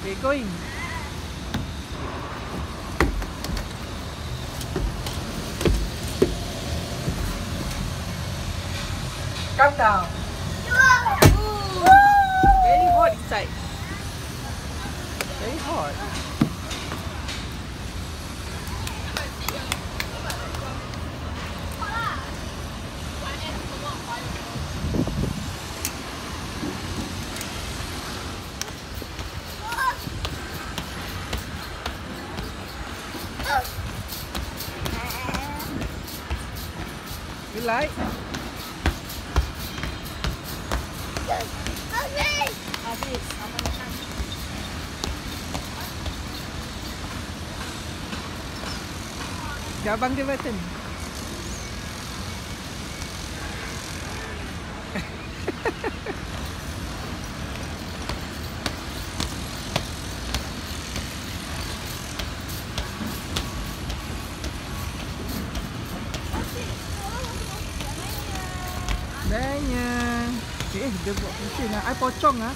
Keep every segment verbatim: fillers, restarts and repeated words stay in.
Okay, going. Calm down. Very hot inside. Very hot. You like? Habis. Habis. Abang dia button. Banyak. Eh, dia buat mesin lah. I pocong lah.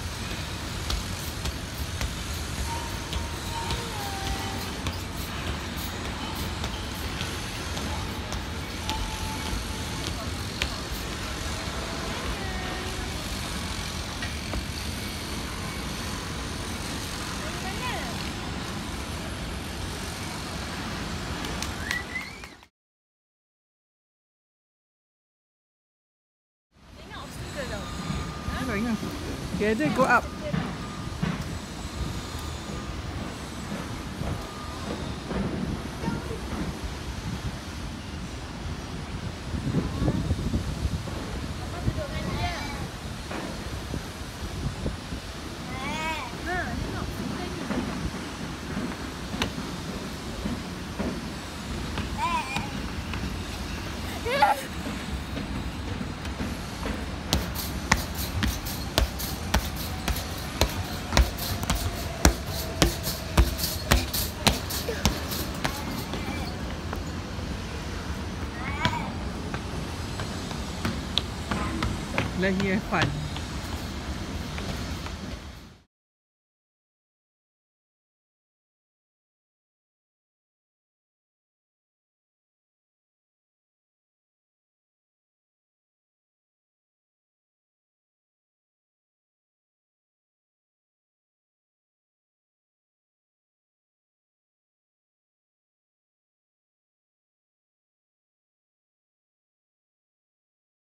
Okay, then go up. Lagi have fun.